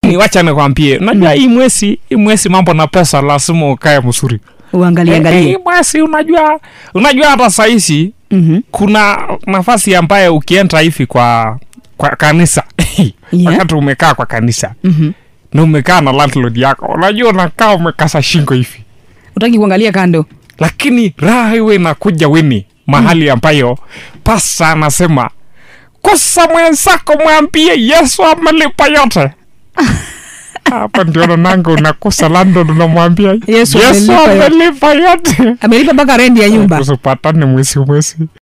Lakini wacha nikwambie, unajua hii mwezi mambo na pesa lazima ukae mzuri. Uangalie. Mwezi unajua hata saizi kuna nafasi ambayo ukienda hivi kwa kanisa. Wakati umekaa kwa kanisa. Na umekaa na landlord yako. Unajua unakaa umekasa shingo hivi. Utaki kuangalia kando. Lakini raha iwe inakuja weni mahali ambayo pasa anasema kosa mwenzako mwambie Yesu amelipa yote. Hapa ndio nango unakosa landlord unamwambia Yesu amelipa yote. Amelipa mpaka rent ya nyumba. Tusipatane mwezi.